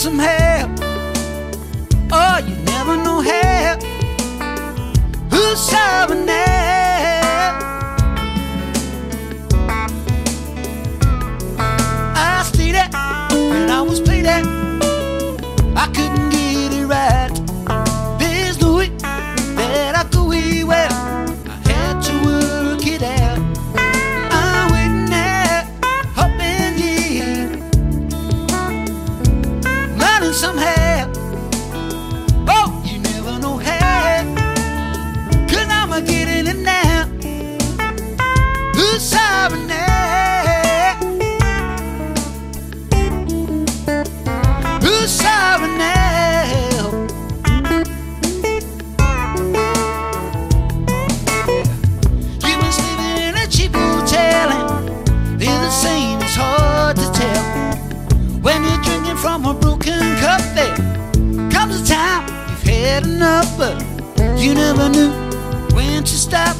some help. Oh, you never know help. Who's serving now? I stayed at and I was played at. I couldn't get it right. There's no way that I could wait. Well, I had to work it out. I'm waiting at, hoping yeah, learning some help. Oh, you never know help, 'cause I'm getting it now. Who's serving now? Who's serving now? Humans living in a cheap hotel, and they're the same, it's hard to tell. When you're drinking from a broken cup, there comes a time you've had enough, but you never knew when to stop.